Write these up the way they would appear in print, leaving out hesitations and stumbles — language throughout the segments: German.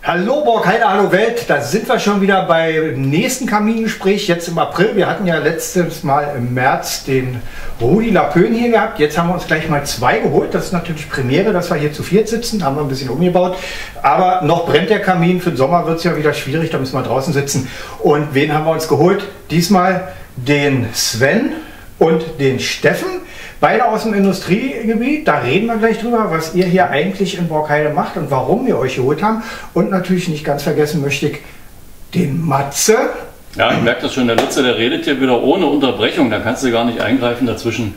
Hallo Borkheide, hallo Welt, da sind wir schon wieder beim nächsten Kamingespräch, jetzt im April. Wir hatten ja letztes Mal im März den Rudi Lapön hier gehabt, jetzt haben wir uns gleich mal zwei geholt. Das ist natürlich Premiere, dass wir hier zu viert sitzen, haben wir ein bisschen umgebaut. Aber noch brennt der Kamin, für den Sommer wird es ja wieder schwierig, da müssen wir draußen sitzen. Und wen haben wir uns geholt? Diesmal den Sven und den Steffen. Beide aus dem Industriegebiet, da reden wir gleich drüber, was ihr hier eigentlich in Borkheide macht und warum wir euch geholt haben. Und natürlich nicht ganz vergessen möchte ich den Matze. Ja, ich merke das schon, der Lutze, der redet hier wieder ohne Unterbrechung, da kannst du gar nicht eingreifen dazwischen.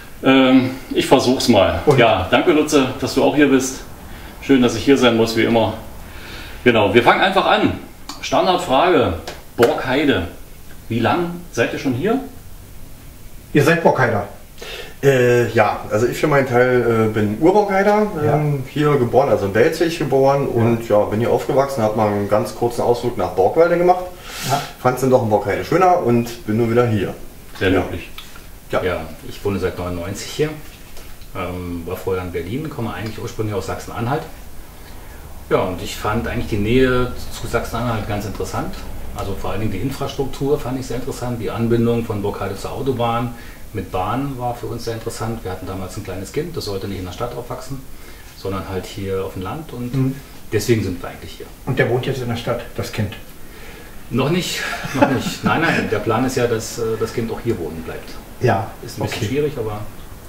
Ich versuch's mal. Und? Ja, danke Lutze, dass du auch hier bist. Schön, dass ich hier sein muss, wie immer. Genau, wir fangen einfach an. Standardfrage, Borkheide. Wie lange seid ihr schon hier? Ihr seid Borkheider. Ja, also ich für meinen Teil bin Urborkheider, hier geboren, also in Belzig geboren und ja, bin hier aufgewachsen, habe mal einen ganz kurzen Ausflug nach Borkwalde gemacht, fand es dann doch in Borkheide schöner und bin nur wieder hier. Sehr löblich. Ja, ich wohne seit 99 hier, war vorher in Berlin, komme eigentlich ursprünglich aus Sachsen-Anhalt. Ja, und ich fand eigentlich die Nähe zu Sachsen-Anhalt ganz interessant, also vor allen Dingen die Infrastruktur fand ich sehr interessant, die Anbindung von Borkheide zur Autobahn. Mit Bahn war für uns sehr interessant. Wir hatten damals ein kleines Kind, das sollte nicht in der Stadt aufwachsen, sondern halt hier auf dem Land und deswegen sind wir eigentlich hier. Und der wohnt jetzt in der Stadt, das Kind? Noch nicht, noch nicht. Nein, der Plan ist ja, dass das Kind auch hier wohnen bleibt. Ja. Ist ein bisschen schwierig, aber...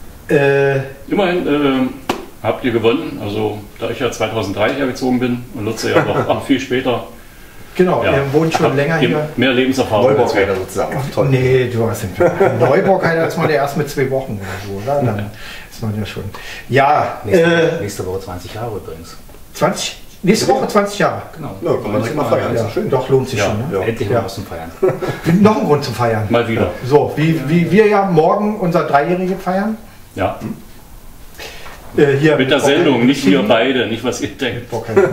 Immerhin habt ihr gewonnen, also da ich ja 2003 hergezogen bin und Lutze ja noch viel später. Genau, ja. Er wohnt schon länger hier. Mehr Lebenserfahrung. Neuborkheider sozusagen. Toll. Nee, du hast nicht. Neuborkheider ist man ja erst mit 2 Wochen oder so, oder? Dann ist man ja schon. Ja. Nächste Woche 20 Jahre übrigens. 20? Nächste Woche 20 Jahre. Genau. Ja, kann man sich mal feiern. Ja. Schön. Doch, lohnt sich schon. Ne? Ja. Endlich mal was zum Feiern. Noch ein Grund zum Feiern. Mal wieder. So, wie wir ja morgen unser 3-Jährige feiern. Ja. Hier mit der Sendung, nicht wir beide, nicht was ihr denkt.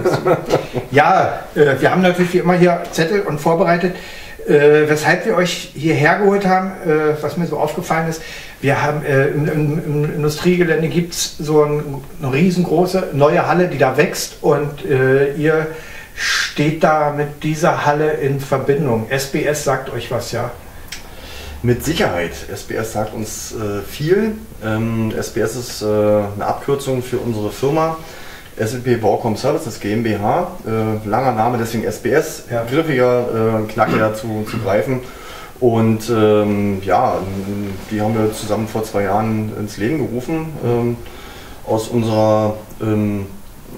Ja, wir haben natürlich wie immer hier Zettel und vorbereitet, weshalb wir euch hierher geholt haben, was mir so aufgefallen ist. Wir haben im Industriegelände gibt es so eine riesengroße neue Halle, die da wächst und ihr steht da mit dieser Halle in Verbindung. SBS sagt euch was, ja? Mit Sicherheit. SBS sagt uns viel. SBS ist eine Abkürzung für unsere Firma SLP Baucom Services GmbH. Langer Name, deswegen SBS. Ja. Griffiger, knackiger zu greifen. Und ja, die haben wir zusammen vor 2 Jahren ins Leben gerufen. Aus unserem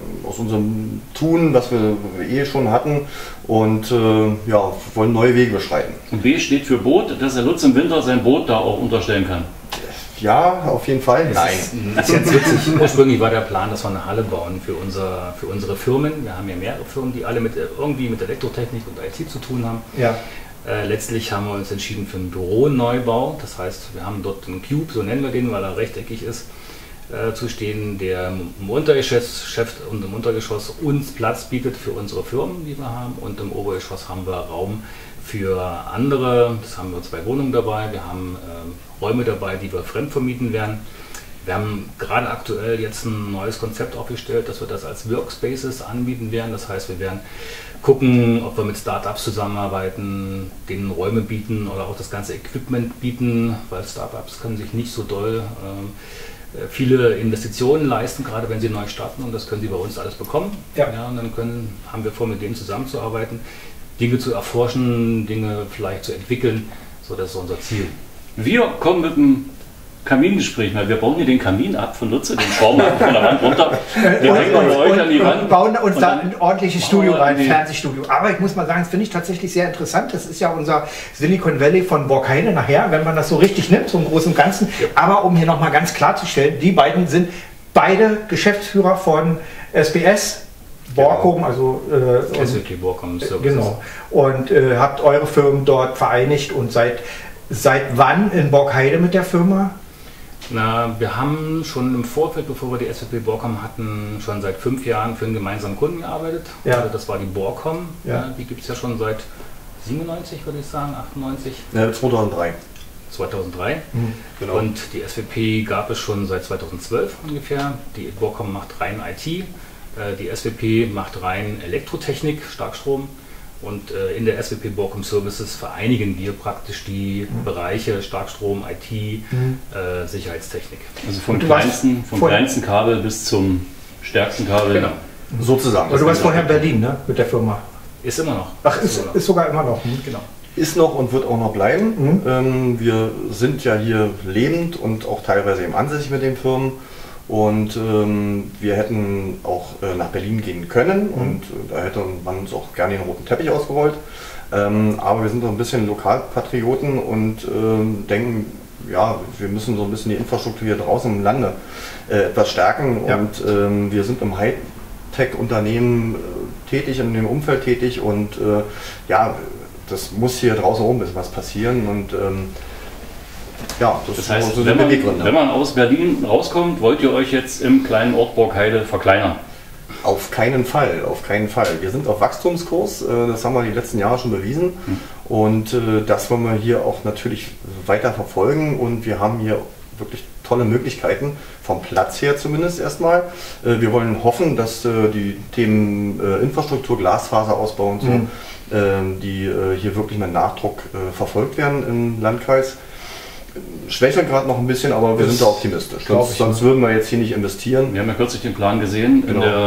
Tun, was wir schon hatten und ja, wollen neue Wege beschreiten. Und B steht für Boot, dass der Lutz im Winter sein Boot da auch unterstellen kann. Ja, auf jeden Fall. Nein. Das ist jetzt witzig. Ursprünglich war der Plan, dass wir eine Halle bauen für unsere Firmen. Wir haben ja mehrere Firmen, die alle irgendwie mit Elektrotechnik und IT zu tun haben. Ja. Letztlich haben wir uns entschieden für einen Büroneubau. Das heißt, wir haben dort einen Cube, so nennen wir den, weil er rechteckig ist, zu stehen, der im Untergeschoss und im Untergeschoss uns Platz bietet für unsere Firmen, die wir haben, und im Obergeschoss haben wir Raum für andere. Das haben wir 2 Wohnungen dabei, wir haben Räume dabei, die wir fremdvermieten werden. Wir haben gerade aktuell jetzt ein neues Konzept aufgestellt, dass wir das als Workspaces anbieten werden. Das heißt, wir werden gucken, ob wir mit Startups zusammenarbeiten, denen Räume bieten oder auch das ganze Equipment bieten, weil Startups können sich nicht so doll viele Investitionen leisten, gerade wenn sie neu starten, und das können sie bei uns alles bekommen. Ja. Und dann haben wir vor, mit denen zusammenzuarbeiten, Dinge zu erforschen, Dinge vielleicht zu entwickeln. So, das ist unser Ziel. Wir kommen mit dem Kamingespräch, weil wir bauen hier den Kamin ab von Lutze, den Schrauben von der Wand runter. Wir hängen bei euch an die Wand. Und bauen uns da ein ordentliches Studio rein, ein Fernsehstudio. Aber ich muss mal sagen, das finde ich tatsächlich sehr interessant. Das ist ja unser Silicon Valley von Borkheide nachher, wenn man das so richtig nimmt, so im Großen und Ganzen. Ja. Aber um hier nochmal ganz klarzustellen, die beiden sind beide Geschäftsführer von SBS. Borcom, also SLP Baucom Services. Genau. Und habt eure Firmen dort vereinigt und seit wann in Borkheide mit der Firma? Na, wir haben schon im Vorfeld, bevor wir die SLP Baucom hatten, schon seit 5 Jahren für einen gemeinsamen Kunden gearbeitet. Ja. Also das war die Borcom. Ja. Die gibt es ja schon seit 97, würde ich sagen, 98. Ja, 2003. 2003. Genau. Und die SWP gab es schon seit 2012 ungefähr. Die Borcom macht rein IT. Die SWP macht rein Elektrotechnik, Starkstrom. Und in der SWP Borkum Services vereinigen wir praktisch die Bereiche Starkstrom, IT, Sicherheitstechnik. Also vom kleinsten Kabel bis zum stärksten Kabel. Genau. Sozusagen. Aber du warst vorher in Berlin, ne? Mit der Firma. Ist immer noch. Ach, ist sogar immer noch. Genau. Ist noch und wird auch noch bleiben. Wir sind ja hier lebend und auch teilweise eben ansässig mit den Firmen. Und wir hätten auch nach Berlin gehen können und da hätte man uns auch gerne den roten Teppich ausgerollt. Aber wir sind so ein bisschen Lokalpatrioten und denken, ja, wir müssen so ein bisschen die Infrastruktur hier draußen im Lande etwas stärken. Ja. Und wir sind im Hightech-Unternehmen tätig, in dem Umfeld tätig und ja, das muss hier draußen oben ein bisschen was passieren. Und ja, das heißt, so wenn man aus Berlin rauskommt, wollt ihr euch jetzt im kleinen Ort Borkheide verkleinern? Auf keinen Fall, auf keinen Fall. Wir sind auf Wachstumskurs, das haben wir die letzten Jahre schon bewiesen und das wollen wir hier auch natürlich weiter verfolgen und wir haben hier wirklich tolle Möglichkeiten, vom Platz her zumindest erstmal. Wir wollen hoffen, dass die Themen Infrastruktur, Glasfaserausbau und so, die hier wirklich mit Nachdruck verfolgt werden im Landkreis. Schwächelt gerade noch ein bisschen, aber wir sind da optimistisch. Sonst würden wir jetzt hier nicht investieren. Wir haben ja kürzlich den Plan gesehen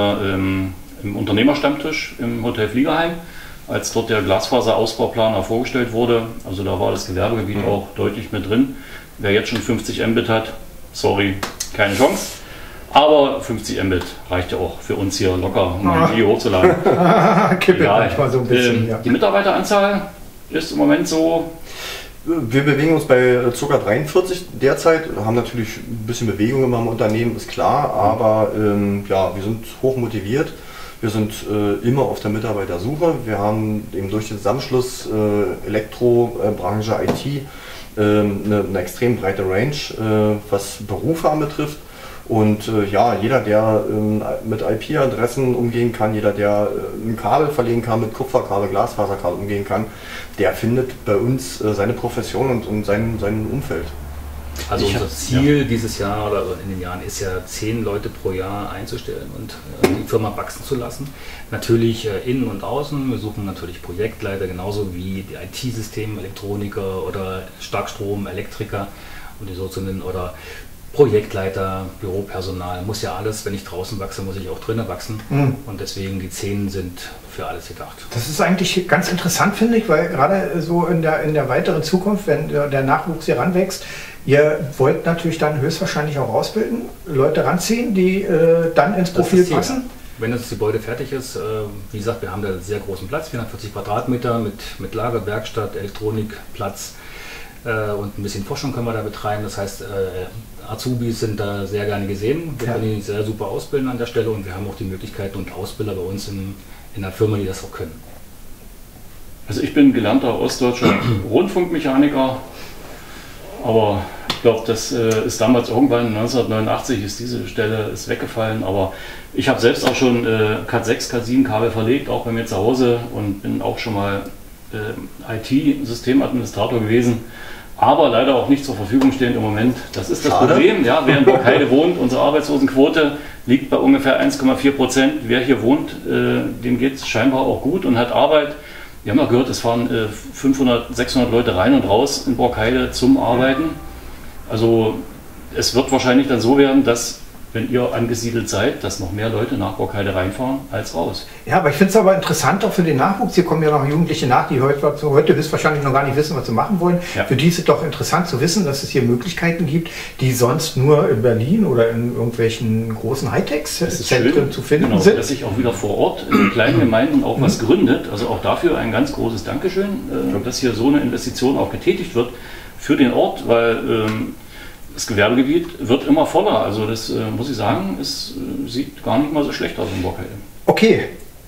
im Unternehmerstammtisch im Hotel Fliegerheim, als dort der Glasfaserausbauplan vorgestellt wurde. Also da war das Gewerbegebiet auch deutlich mit drin. Wer jetzt schon 50 Mbit hat, sorry, keine Chance. Aber 50 Mbit reicht ja auch für uns hier locker, um ein Video hochzuladen. Kippelt manchmal so ein bisschen. Die Mitarbeiteranzahl ist im Moment so. Wir bewegen uns bei ca. 43 derzeit, haben natürlich ein bisschen Bewegung immer im Unternehmen, ist klar, aber ja, wir sind hoch motiviert, wir sind immer auf der Mitarbeitersuche, wir haben eben durch den Zusammenschluss Elektrobranche, IT eine extrem breite Range, was Berufe anbetrifft. Und ja, jeder, der mit IP-Adressen umgehen kann, jeder, der ein Kabel verlegen kann, mit Kupferkabel, Glasfaserkabel umgehen kann, der findet bei uns seine Profession und sein Umfeld. Also unser Ziel dieses Jahr oder in den Jahren ist ja 10 Leute pro Jahr einzustellen und die Firma wachsen zu lassen. Natürlich innen und außen. Wir suchen natürlich Projektleiter genauso wie die IT-Systeme, Elektroniker oder Starkstrom, Elektriker und die so zu nennen oder Projektleiter, Büropersonal, muss ja alles, wenn ich draußen wachse, muss ich auch drinnen wachsen. Und deswegen die 10 sind für alles gedacht. Das ist eigentlich ganz interessant, finde ich, weil gerade so in der weiteren Zukunft, wenn der Nachwuchs hier ranwächst, ihr wollt natürlich dann höchstwahrscheinlich auch ausbilden, Leute ranziehen, die dann ins Profil passen. Wenn das Gebäude fertig ist, wie gesagt, wir haben da einen sehr großen Platz, 440 Quadratmeter mit Lager, Werkstatt, Elektronikplatz. Und ein bisschen Forschung können wir da betreiben. Das heißt, Azubis sind da sehr gerne gesehen. Wir können die sehr super ausbilden an der Stelle und wir haben auch die Möglichkeiten und Ausbilder bei uns in der Firma, die das auch können. Also ich bin gelernter ostdeutscher Rundfunkmechaniker, aber ich glaube, das ist damals irgendwann 1989 ist diese Stelle weggefallen. Aber ich habe selbst auch schon Cat 6, Cat 7 Kabel verlegt, auch bei mir zu Hause und bin auch schon mal IT-Systemadministrator gewesen, aber leider auch nicht zur Verfügung stehend im Moment. Das ist das Problem. Ja, wer in Borkheide wohnt, unsere Arbeitslosenquote liegt bei ungefähr 1,4%. Wer hier wohnt, dem geht es scheinbar auch gut und hat Arbeit. Wir haben ja gehört, es fahren 500, 600 Leute rein und raus in Borkheide zum Arbeiten. Also es wird wahrscheinlich dann so werden, dass wenn ihr angesiedelt seid, dass noch mehr Leute nach Borkheide reinfahren als raus. Ja, aber ich finde es aber interessant auch für den Nachwuchs. Hier kommen ja noch Jugendliche nach, die heute höchstwahrscheinlich noch gar nicht wissen, was sie machen wollen. Ja. Für die ist es doch interessant zu wissen, dass es hier Möglichkeiten gibt, die sonst nur in Berlin oder in irgendwelchen großen Hightech-Zentren zu finden sind. Dass sich auch wieder vor Ort in kleinen Gemeinden auch was gründet. Also auch dafür ein ganz großes Dankeschön, dass hier so eine Investition auch getätigt wird für den Ort, weil das Gewerbegebiet wird immer voller, also das muss ich sagen, es sieht gar nicht mal so schlecht aus in Borkheide. Okay,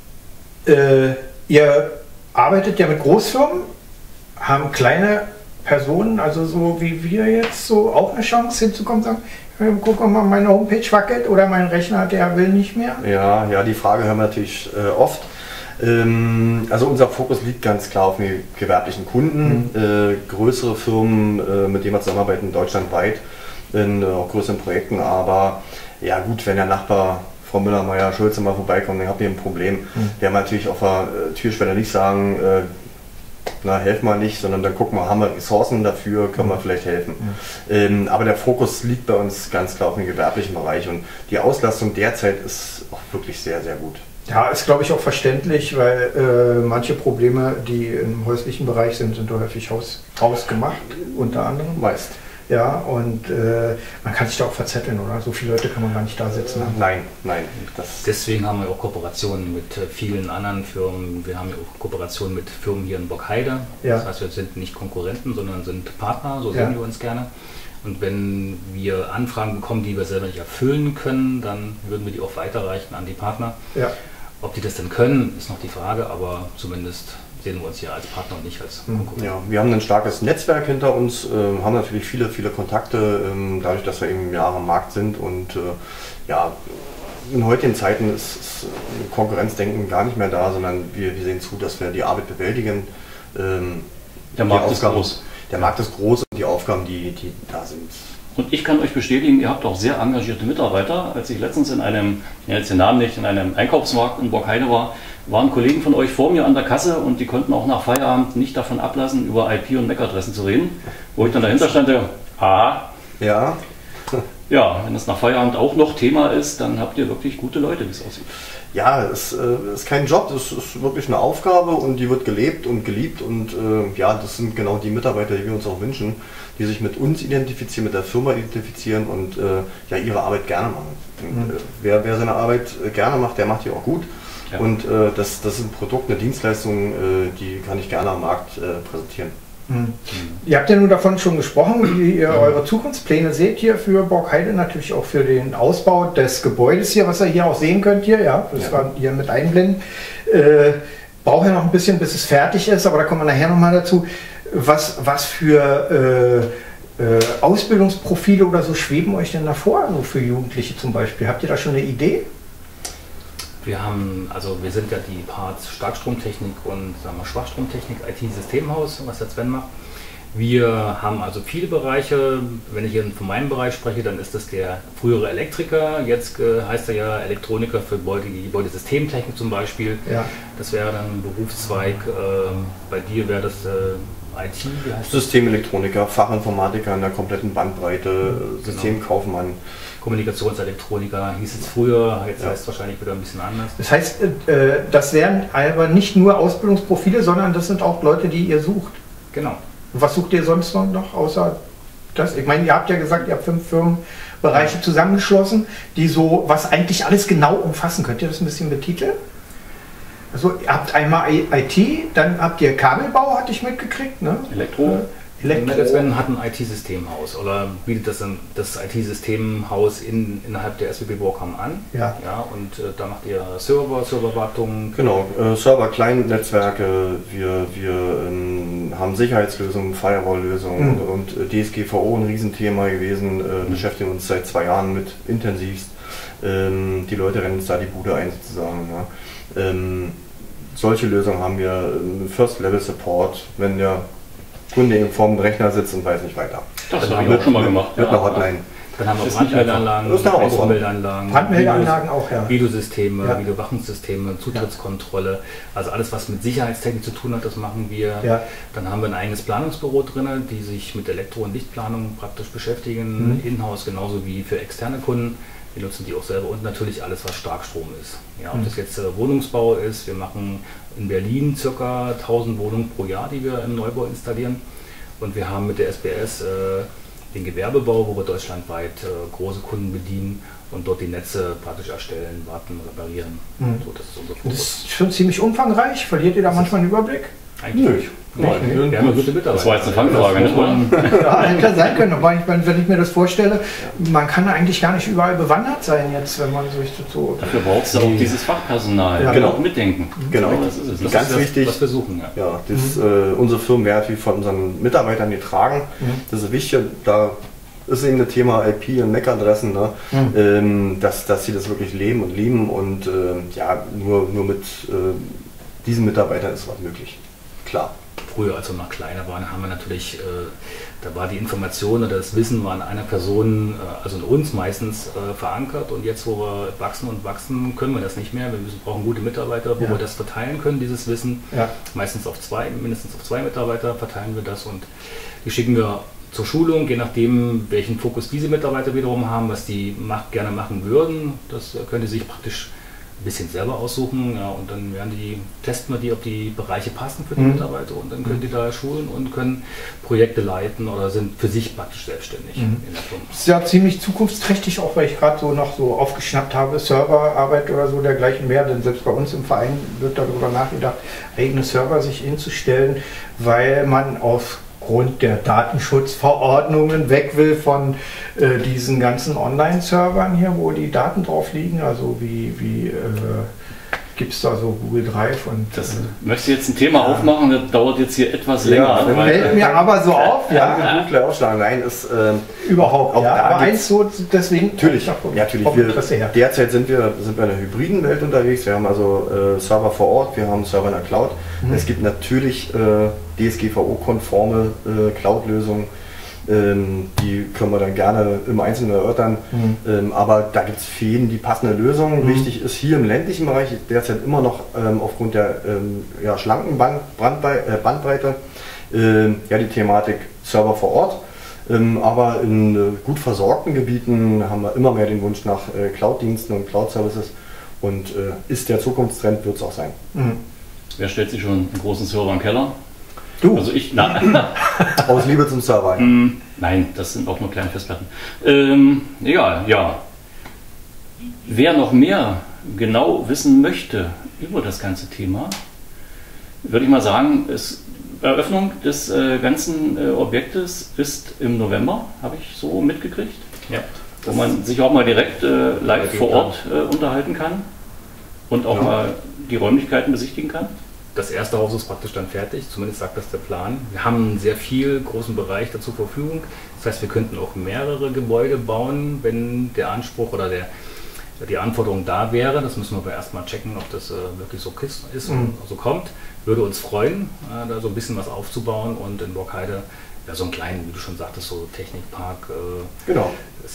ihr arbeitet ja mit Großfirmen, haben kleine Personen, also so wie wir jetzt, so auch eine Chance hinzukommen und sagen, guck mal, meine Homepage wackelt oder mein Rechner, der will nicht mehr? Ja, die Frage hören wir natürlich oft. Also unser Fokus liegt ganz klar auf den gewerblichen Kunden, größere Firmen, mit denen wir zusammenarbeiten, deutschlandweit in auch größeren Projekten, aber ja gut, wenn der Nachbar Frau Müller-Meyer, Schulze mal vorbeikommen, dann habt ihr ein Problem. Der natürlich auf der Türschwelle nicht sagen, na, helfen wir nicht, sondern dann gucken wir, haben wir Ressourcen dafür, können wir vielleicht helfen. Aber der Fokus liegt bei uns ganz klar auf dem gewerblichen Bereich und die Auslastung derzeit ist auch wirklich sehr, sehr gut. Ja, ist glaube ich auch verständlich, weil manche Probleme, die im häuslichen Bereich sind, sind häufig hausgemacht, unter anderem. Meist. Ja, und man kann sich da auch verzetteln, oder? So viele Leute kann man gar nicht da sitzen. Ne? Nein. Deswegen haben wir auch Kooperationen mit vielen anderen Firmen. Wir haben ja auch Kooperationen mit Firmen hier in Bockheide. Ja. Das heißt, wir sind nicht Konkurrenten, sondern sind Partner, so sehen wir uns gerne. Und wenn wir Anfragen bekommen, die wir selber nicht erfüllen können, dann würden wir die auch weiterreichen an die Partner. Ja. Ob die das denn können, ist noch die Frage, aber zumindest sehen wir uns hier als Partner und nicht als Konkurrent. Ja, wir haben ein starkes Netzwerk hinter uns, haben natürlich viele Kontakte, dadurch, dass wir eben Jahre am Markt sind und ja, in heutigen Zeiten ist Konkurrenzdenken gar nicht mehr da, sondern wir sehen zu, dass wir die Arbeit bewältigen. Der Markt ist groß. Der Markt ist groß und die Aufgaben, die da sind. Und ich kann euch bestätigen, ihr habt auch sehr engagierte Mitarbeiter. Als ich letztens in einem, ich nenne jetzt den Namen nicht, in einem Einkaufsmarkt in Bockheide war, waren Kollegen von euch vor mir an der Kasse und die konnten auch nach Feierabend nicht davon ablassen, über IP- und MAC-Adressen zu reden. Wo ich dann dahinter stand, aha. Ja. Ja, wenn es nach Feierabend auch noch Thema ist, dann habt ihr wirklich gute Leute, wie es aussieht. Ja, es ist kein Job, es ist wirklich eine Aufgabe und die wird gelebt und geliebt und ja, das sind genau die Mitarbeiter, die wir uns auch wünschen, die sich mit uns identifizieren, mit der Firma identifizieren und ja, ihre Arbeit gerne machen. Und, wer seine Arbeit gerne macht, der macht die auch gut. Ja. Und das ist ein Produkt, eine Dienstleistung, die kann ich gerne am Markt präsentieren. Ihr habt ja nun davon schon gesprochen, wie ihr eure Zukunftspläne seht hier für Bockheide, natürlich auch für den Ausbau des Gebäudes hier, was ihr hier auch sehen könnt hier, ja, das war hier mit einblenden. Braucht ja noch ein bisschen, bis es fertig ist, aber da kommen wir nachher nochmal dazu. Was für Ausbildungsprofile oder so schweben euch denn davor, also für Jugendliche zum Beispiel? Habt ihr da schon eine Idee? Wir sind ja die Parts Starkstromtechnik und Schwachstromtechnik, IT-Systemhaus, was der Sven macht. Wir haben also viele Bereiche. Wenn ich hier von meinem Bereich spreche, dann ist das der frühere Elektriker. Jetzt heißt er ja Elektroniker für Gebäudesystemtechnik zum Beispiel. Ja. Das wäre dann ein Berufszweig. Bei dir wäre das IT. Wie heißt Systemelektroniker, Fachinformatiker in der kompletten Bandbreite, Systemkaufmann. Kommunikationselektroniker hieß es früher, jetzt heißt es wahrscheinlich wieder ein bisschen anders. Das heißt, das wären aber nicht nur Ausbildungsprofile, sondern das sind auch Leute, die ihr sucht. Genau. Und was sucht ihr sonst noch außer das? Ich meine, ihr habt ja gesagt, ihr habt 5 Firmenbereiche zusammengeschlossen, die so, was eigentlich alles genau umfassen. Könnt ihr das ein bisschen betiteln? Also ihr habt einmal IT, dann habt ihr Kabelbau, hatte ich mitgekriegt, ne? Elektro. Sven hat ein IT-Systemhaus oder bietet das IT-Systemhaus innerhalb der SWP Borkum an. Ja. Ja, und da macht ihr Serverwartung. Genau, Server, Kleinnetzwerke, wir haben Sicherheitslösungen, Firewall-Lösungen und DSGVO ein Riesenthema gewesen, beschäftigen uns seit 2 Jahren mit intensivst. Die Leute rennen uns da die Bude ein sozusagen. Ja. Solche Lösungen haben wir, First-Level-Support, wenn der Kunde vor dem Rechner sitzt und weiß nicht weiter. Das habe ich auch schon mal gemacht. Mit einer Hotline. Dann haben wir Brandmeldeanlagen, Brandmeldeanlagen auch, ja. Videosysteme, Videoüberwachungssysteme, Zutrittskontrolle, also alles, was mit Sicherheitstechnik zu tun hat, das machen wir. Ja. Dann haben wir ein eigenes Planungsbüro drin, die sich mit Elektro- und Lichtplanung praktisch beschäftigen, in-house genauso wie für externe Kunden. Wir nutzen die auch selber und natürlich alles, was Starkstrom ist. Ja, ob das jetzt Wohnungsbau ist, wir machen in Berlin ca. 1000 Wohnungen pro Jahr, die wir im Neubau installieren. Und wir haben mit der SBS den Gewerbebau, wo wir deutschlandweit große Kunden bedienen und dort die Netze praktisch erstellen, warten, reparieren. So, das ist unser Fokus. Das ist schon ziemlich umfangreich. Verliert ihr da manchmal einen Überblick? Eigentlich nicht. Wir haben eine gute Mitarbeiter. Das war jetzt eine Fangfrage, nicht wahr? Ja, hätte das sein können. Aber ich meine, wenn ich mir das vorstelle, man kann eigentlich gar nicht überall bewandert sein jetzt, wenn man sich so... Dafür brauchst du auch dieses Fachpersonal, genau. Auch mitdenken. Genau, das ist es. Ganz wichtig, was wir suchen. Ja, unsere Firmenwert wie von unseren Mitarbeitern getragen. Das ist wichtig, da ist eben das Thema IP und MAC-Adressen, ne? Dass sie das wirklich leben und lieben und ja, nur mit diesen Mitarbeitern ist was möglich. klar. Früher, als wir noch kleiner waren, haben wir natürlich, da war die Information oder das Wissen war in einer Person, also in uns meistens verankert. Und jetzt, wo wir wachsen und wachsen, können wir das nicht mehr. Wir brauchen gute Mitarbeiter, wo wir das verteilen können, dieses Wissen. Ja. Meistens mindestens auf 2 Mitarbeiter verteilen wir das und die schicken wir zur Schulung, je nachdem, welchen Fokus diese Mitarbeiter wiederum haben, was die gerne machen würden. Das können die sich praktisch ein bisschen selber aussuchen, ja, und dann testen wir die, ob die Bereiche passen für die Mitarbeiter und dann können die da schulen und können Projekte leiten oder sind für sich praktisch selbstständig in der Firma. Das ist ja ziemlich zukunftsträchtig, auch weil ich gerade so noch so aufgeschnappt habe, Serverarbeit oder so dergleichen mehr, denn selbst bei uns im Verein wird darüber nachgedacht, eigene Server sich hinzustellen, weil man aufgrund der Datenschutzverordnungen weg will von diesen ganzen Online-Servern hier, wo die Daten drauf liegen, also wie gibt es da so Google Drive und... Das möchte ich jetzt ein Thema aufmachen, das dauert jetzt hier etwas länger. Fällt mir aber so auf, ja. Google aufschlagen, nein, ist überhaupt auch, ja, aber eins so, deswegen... Natürlich, derzeit sind wir in einer hybriden Welt unterwegs, wir haben also Server vor Ort, wir haben Server in der Cloud. Es gibt natürlich DSGVO-konforme Cloud-Lösungen, die können wir dann gerne im Einzelnen erörtern, aber da gibt es für jeden die passende Lösung. Wichtig ist hier im ländlichen Bereich derzeit immer noch aufgrund der schlanken Bandbreite die Thematik Server vor Ort, aber in gut versorgten Gebieten haben wir immer mehr den Wunsch nach Cloud-Diensten und Cloud-Services und ist der Zukunftstrend, wird es auch sein. Wer stellt sich schon einen großen Server im Keller? Du? Also ich, aus Liebe zum Server. Nein, das sind auch nur kleine Festplatten. Egal, ja. Wer noch mehr genau wissen möchte über das ganze Thema, würde ich mal sagen, Eröffnung des ganzen Objektes ist im November, habe ich so mitgekriegt. Ja. Wo man sich auch mal direkt live vor Ort unterhalten kann und auch mal die Räumlichkeiten besichtigen kann. Das erste Haus ist praktisch dann fertig, zumindest sagt das der Plan. Wir haben einen sehr viel großen Bereich dazu zur Verfügung. Das heißt, wir könnten auch mehrere Gebäude bauen, wenn der Anspruch oder die Anforderung da wäre. Das müssen wir aber erstmal checken, ob das wirklich so ist und so kommt. Würde uns freuen, da so ein bisschen was aufzubauen und in Burgheide so einen kleinen, wie du schon sagtest, so Technikpark. Genau.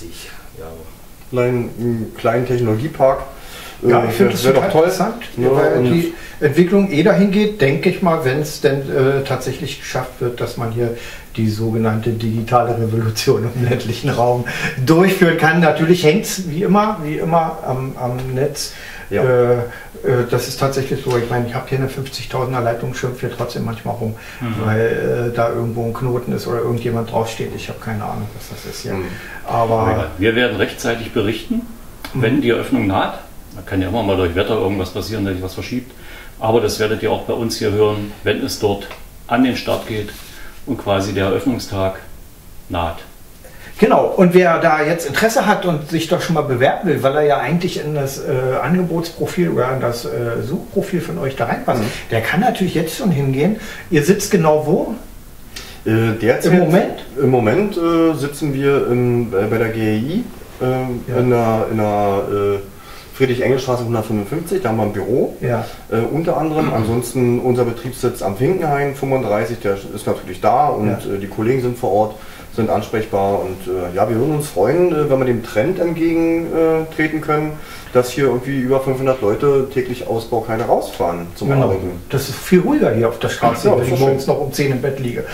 Einen kleinen Technologiepark. Ja, ich finde das total interessant, weil die Entwicklung dahin geht, denke ich mal, wenn es denn tatsächlich geschafft wird, dass man hier die sogenannte digitale Revolution im ländlichen Raum durchführen kann. Natürlich hängt es wie immer am Netz. Ja. Das ist tatsächlich so. Ich meine, ich habe hier eine 50.000er Leitung, schimpft hier trotzdem manchmal rum, weil da irgendwo ein Knoten ist oder irgendjemand draufsteht. Ich habe keine Ahnung, was das ist hier. Aber wir werden rechtzeitig berichten, wenn die Eröffnung naht. Da kann ja immer mal durch Wetter irgendwas passieren, dass sich was verschiebt. Aber das werdet ihr auch bei uns hier hören, wenn es dort an den Start geht und quasi der Eröffnungstag naht. Genau, und wer da jetzt Interesse hat und sich doch schon mal bewerben will, weil er ja eigentlich in das Angebotsprofil oder in das Suchprofil von euch da reinpasst, der kann natürlich jetzt schon hingehen. Ihr sitzt genau wo? Derzeit, Im Moment sitzen wir bei der GEI in der Friedrich-Engels-Straße 155, da haben wir ein Büro, unter anderem. Ansonsten unser Betriebssitz am Finkenhain 35, der ist natürlich da und die Kollegen sind vor Ort, sind ansprechbar und wir würden uns freuen, wenn wir dem Trend entgegentreten können, dass hier irgendwie über 500 Leute täglich aus Burgheide rausfahren zum Arbeiten. Das ist viel ruhiger hier auf der Straße, wenn ich morgens noch um 10 im Bett liege.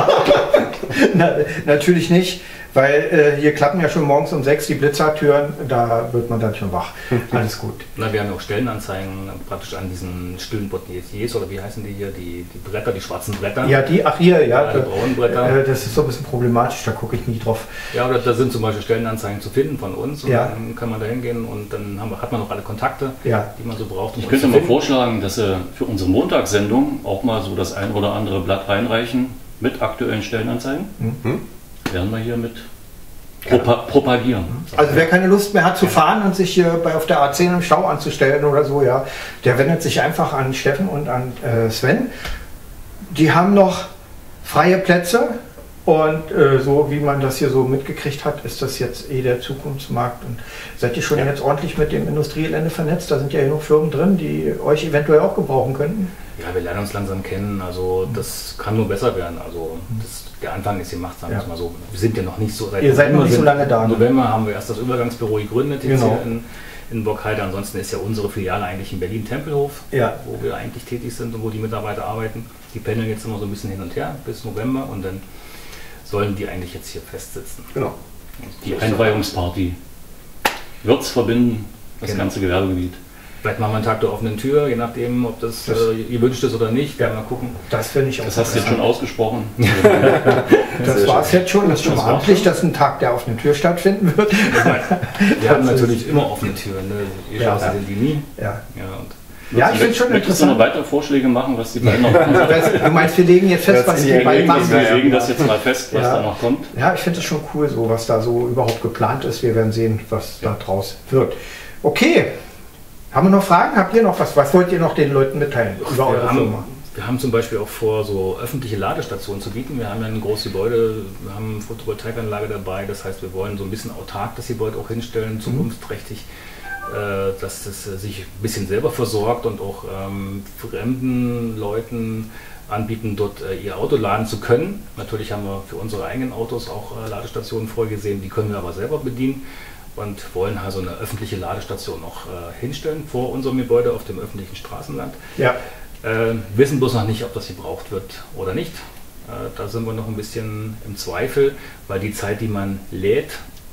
Natürlich nicht. Weil hier klappen ja schon morgens um 6 die Blitzertüren, da wird man dann schon wach. Alles gut. Na, wir haben ja auch Stellenanzeigen praktisch an diesen stillen Portiers, oder wie heißen die hier, die Bretter, die schwarzen Bretter. Ja, die braunen Bretter. Das ist so ein bisschen problematisch, da gucke ich nie drauf. Ja, oder da sind zum Beispiel Stellenanzeigen zu finden von uns und dann kann man da hingehen und dann hat man noch alle Kontakte, die man so braucht. Ich könnte mal vorschlagen, dass Sie für unsere Montagssendung auch mal so das ein oder andere Blatt reinreichen mit aktuellen Stellenanzeigen. Werden wir hier mit propagieren. Also wer keine Lust mehr hat zu fahren und sich hier auf der A10 im Stau anzustellen oder so, der wendet sich einfach an Steffen und an Sven. Die haben noch freie Plätze Und so wie man das hier so mitgekriegt hat, ist das jetzt der Zukunftsmarkt. Und seid ihr schon jetzt ordentlich mit dem Industriegelände vernetzt? Da sind ja genug Firmen drin, die euch eventuell auch gebrauchen könnten. Ja, wir lernen uns langsam kennen. Also das kann nur besser werden. Also der Anfang ist gemacht, sagen wir es mal so. Wir sind ja noch nicht so... Ihr seid noch nicht so lange da. Im November haben wir erst das Übergangsbüro gegründet, jetzt hier in Borkheide. Ansonsten ist ja unsere Filiale eigentlich in Berlin-Tempelhof, wo wir eigentlich tätig sind und wo die Mitarbeiter arbeiten. Die pendeln jetzt immer so ein bisschen hin und her bis November und dann sollen die eigentlich jetzt hier festsitzen. Genau. Die Einweihungsparty wird es verbinden, das ganze Gewerbegebiet. Vielleicht machen wir einen Tag der offenen Tür, je nachdem, ob das gewünscht ist oder nicht. Werden wir mal gucken. Das finde ich auch. Das hast du jetzt schon ausgesprochen. Das war es jetzt schon. Das ist schon amtlich, dass ein Tag der offenen Tür stattfinden wird. Wir haben natürlich immer offene Türen. Ne? Ihr schaut die nie. Ja, ich finde schon möchtest du noch weitere Vorschläge machen, was die beiden noch machen? Du meinst, wir legen jetzt fest, was die beiden machen? Wir legen das jetzt mal fest, was da noch kommt. Ja, ich finde es schon cool, so was da so überhaupt geplant ist. Wir werden sehen, was da draus wird. Okay, haben wir noch Fragen? Habt ihr noch was? Was wollt ihr noch den Leuten mitteilen über eure Firma? Wir haben zum Beispiel auch vor, so öffentliche Ladestationen zu bieten. Wir haben ja ein großes Gebäude, wir haben eine Photovoltaikanlage dabei. Das heißt, wir wollen so ein bisschen autark das Gebäude auch hinstellen, zukunftsträchtig. Dass das sich ein bisschen selber versorgt und auch fremden Leuten anbieten, dort ihr Auto laden zu können. Natürlich haben wir für unsere eigenen Autos auch Ladestationen vorgesehen, die können wir aber selber bedienen und wollen also eine öffentliche Ladestation noch hinstellen vor unserem Gebäude auf dem öffentlichen Straßenland. Ja. Wissen bloß noch nicht, ob das gebraucht wird oder nicht. Da sind wir noch ein bisschen im Zweifel, weil die Zeit, die man lädt,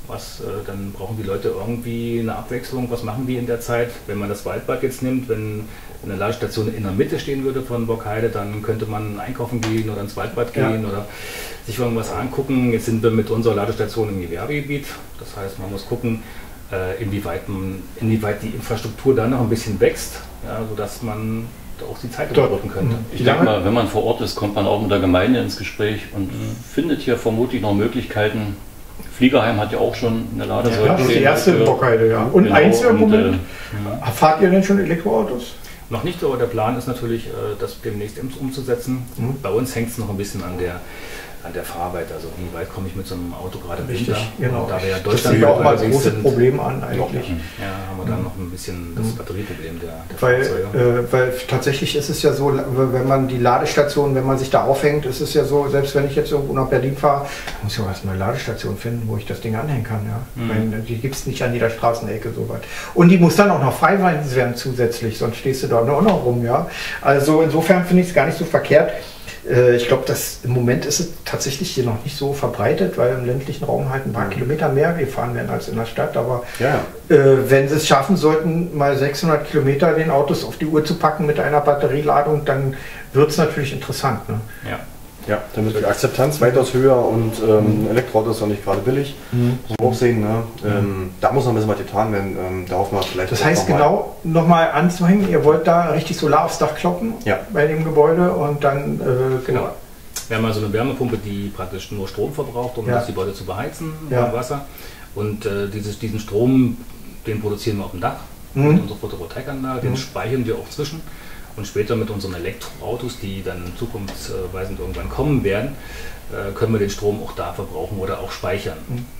dann brauchen die Leute irgendwie eine Abwechslung. Was machen die in der Zeit? Wenn man das Waldbad jetzt nimmt, wenn eine Ladestation in der Mitte stehen würde von Borkheide, dann könnte man einkaufen gehen oder ins Waldbad gehen oder sich irgendwas angucken. Jetzt sind wir mit unserer Ladestation im Gewerbegebiet. Das heißt, man muss gucken, inwieweit die Infrastruktur dann noch ein bisschen wächst, sodass man auch die Zeit überbrücken könnte. Ich denke mal, wenn man vor Ort ist, kommt man auch mit der Gemeinde ins Gespräch und findet hier vermutlich noch Möglichkeiten. Fliegerheim hat ja auch schon eine Ladesäule. Ja, das ist die erste Borkheide, Und eins im Moment. Fahrt ihr denn schon Elektroautos? Noch nicht, aber der Plan ist natürlich, das demnächst umzusetzen. Bei uns hängt es noch ein bisschen an der Fahrarbeit, also wie weit komme ich mit so einem Auto gerade runter. Genau. Da wir ja das sieht auch mal große Probleme an eigentlich. Haben wir dann noch ein bisschen das Batterieproblem der Fahrzeuge. Weil tatsächlich ist es ja so, wenn man die Ladestation, wenn man sich da aufhängt, ist es ja so, selbst wenn ich jetzt irgendwo nach Berlin fahre, muss ich auch erstmal eine Ladestation finden, wo ich das Ding anhängen kann. Die gibt es nicht an jeder Straßenecke so weit. Und die muss dann auch noch frei werden zusätzlich, sonst stehst du da auch noch rum. Also insofern finde ich es gar nicht so verkehrt. Ich glaube, im Moment ist es tatsächlich hier noch nicht so verbreitet, weil im ländlichen Raum halt ein paar Kilometer mehr gefahren werden als in der Stadt. Aber wenn sie es schaffen sollten, mal 600 Kilometer den Autos auf die Uhr zu packen mit einer Batterieladung, dann wird es natürlich interessant. Ne? Ja, damit die Akzeptanz weitaus höher und Elektroauto ist auch nicht gerade billig. Muss man auch sehen. Ne? Da muss noch ein bisschen was getan werden. Da hoffen wir vielleicht. Das heißt, genau nochmal anzuhängen, ihr wollt da richtig Solar aufs Dach kloppen bei dem Gebäude und dann. Genau. Wir haben also eine Wärmepumpe, die praktisch nur Strom verbraucht, um das Gebäude zu beheizen, Wasser. Und diesen Strom, den produzieren wir auf dem Dach mit unserer Photovoltaikanlage, den speichern wir auch zwischen. Und später mit unseren Elektroautos, die dann zukunftsweisend irgendwann kommen werden, können wir den Strom auch da verbrauchen oder auch speichern.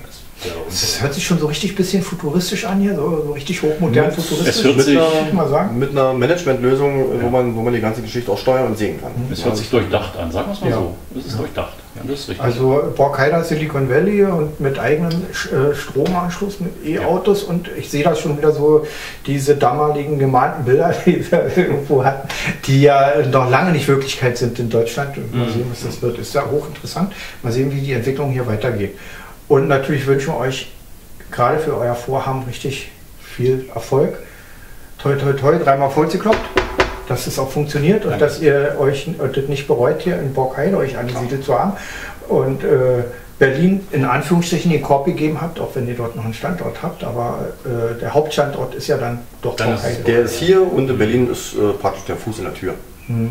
Das hört sich schon so richtig bisschen futuristisch an hier, so richtig hochmodern futuristisch. Mit einer Managementlösung, wo man die ganze Geschichte auch steuern und sehen kann. Es hört sich durchdacht an, sagen wir es mal so. Es ist durchdacht. Das ist richtig. Also Borkheide, Silicon Valley und mit eigenem Stromanschluss, mit E-Autos und ich sehe das schon wieder so, diese damaligen gemalten Bilder, die wir irgendwo hatten, die ja noch lange nicht Wirklichkeit sind in Deutschland. Mal sehen, was das wird. Ist ja hochinteressant. Mal sehen, wie die Entwicklung hier weitergeht. Und natürlich wünschen wir euch gerade für euer Vorhaben richtig viel Erfolg. Toi, toi, toi, dreimal vollgekloppt, dass es auch funktioniert und dass ihr euch das nicht bereut, hier in Borkheide euch angesiedelt zu haben. Und Berlin in Anführungsstrichen den Korb gegeben habt, auch wenn ihr dort noch einen Standort habt. Aber der Hauptstandort ist ja dann doch Borkheide. Der ist hier und in Berlin ist praktisch der Fuß in der Tür.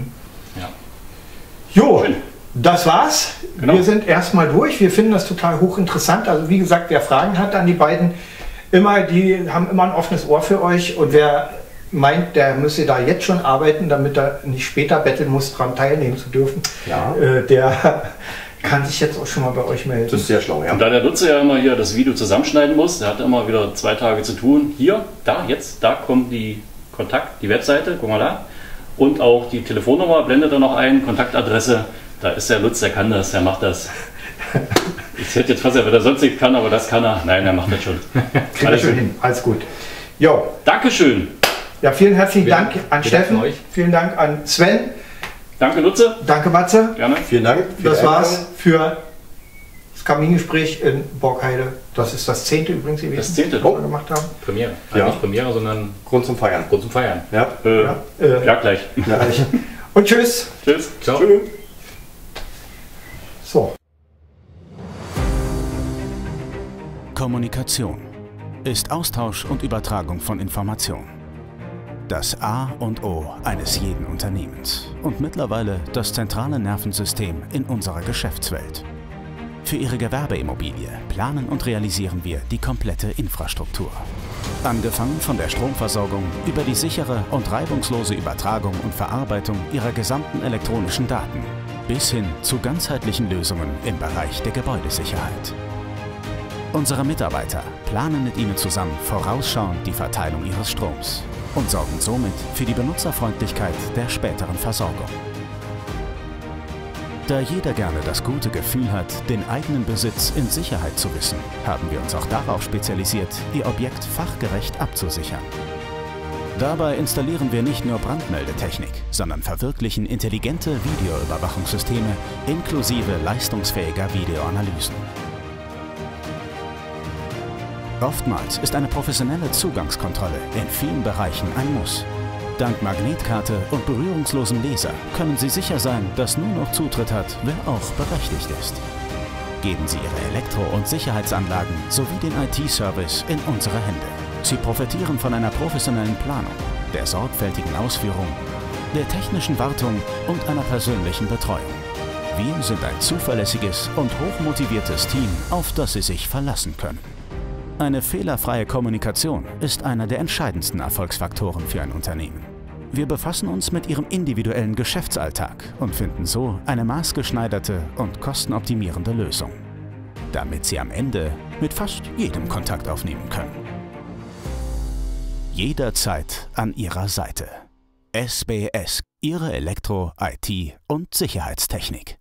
Jo. Schön. Das war's. Genau. Wir sind erstmal durch. Wir finden das total hochinteressant. Also wie gesagt, wer Fragen hat an die beiden, die haben immer ein offenes Ohr für euch. Und wer meint, der müsse da jetzt schon arbeiten, damit er nicht später betteln muss, daran teilnehmen zu dürfen, der kann sich jetzt auch schon mal bei euch melden. Das ist sehr schlau, ja. Und da der Lutze ja immer hier das Video zusammenschneiden muss, der hat immer wieder 2 Tage zu tun. Hier, da, jetzt, da kommt die Webseite, guck mal da. Und auch die Telefonnummer blendet er noch ein, Kontaktadresse. Da ist der Lutz, der kann das, der macht das. Ich hätte jetzt fast gesagt, wenn er sonst nicht kann, aber das kann er. Nein, er macht das schon. Alles schön hin, alles gut. Jo. Dankeschön. Ja, vielen herzlichen Dank an Steffen. Vielen Dank an Sven. Danke, Lutze. Danke, Matze. Gerne. Vielen Dank. Das war's für das Kamingespräch in Borgheide. Das ist das 10. übrigens gewesen, das 10. was wir gemacht haben. Premiere. Ja. Nicht Premiere, sondern Grund zum Feiern. Grund zum Feiern. Ja. Ja, gleich. Ja. Und tschüss. Tschüss. Ciao. Tschüss. So. Kommunikation ist Austausch und Übertragung von Informationen. Das A und O eines jeden Unternehmens und mittlerweile das zentrale Nervensystem in unserer Geschäftswelt. Für Ihre Gewerbeimmobilie planen und realisieren wir die komplette Infrastruktur. Angefangen von der Stromversorgung über die sichere und reibungslose Übertragung und Verarbeitung Ihrer gesamten elektronischen Daten bis hin zu ganzheitlichen Lösungen im Bereich der Gebäudesicherheit. Unsere Mitarbeiter planen mit Ihnen zusammen vorausschauend die Verteilung Ihres Stroms und sorgen somit für die Benutzerfreundlichkeit der späteren Versorgung. Da jeder gerne das gute Gefühl hat, den eigenen Besitz in Sicherheit zu wissen, haben wir uns auch darauf spezialisiert, Ihr Objekt fachgerecht abzusichern. Dabei installieren wir nicht nur Brandmeldetechnik, sondern verwirklichen intelligente Videoüberwachungssysteme inklusive leistungsfähiger Videoanalysen. Oftmals ist eine professionelle Zugangskontrolle in vielen Bereichen ein Muss. Dank Magnetkarte und berührungslosem Laser können Sie sicher sein, dass nur noch Zutritt hat, wer auch berechtigt ist. Geben Sie Ihre Elektro- und Sicherheitsanlagen sowie den IT-Service in unsere Hände. Sie profitieren von einer professionellen Planung, der sorgfältigen Ausführung, der technischen Wartung und einer persönlichen Betreuung. Wir sind ein zuverlässiges und hochmotiviertes Team, auf das Sie sich verlassen können. Eine fehlerfreie Kommunikation ist einer der entscheidendsten Erfolgsfaktoren für ein Unternehmen. Wir befassen uns mit Ihrem individuellen Geschäftsalltag und finden so eine maßgeschneiderte und kostenoptimierende Lösung, damit Sie am Ende mit fast jedem Kontakt aufnehmen können. Jederzeit an Ihrer Seite. SBS, Ihre Elektro-, IT- und Sicherheitstechnik.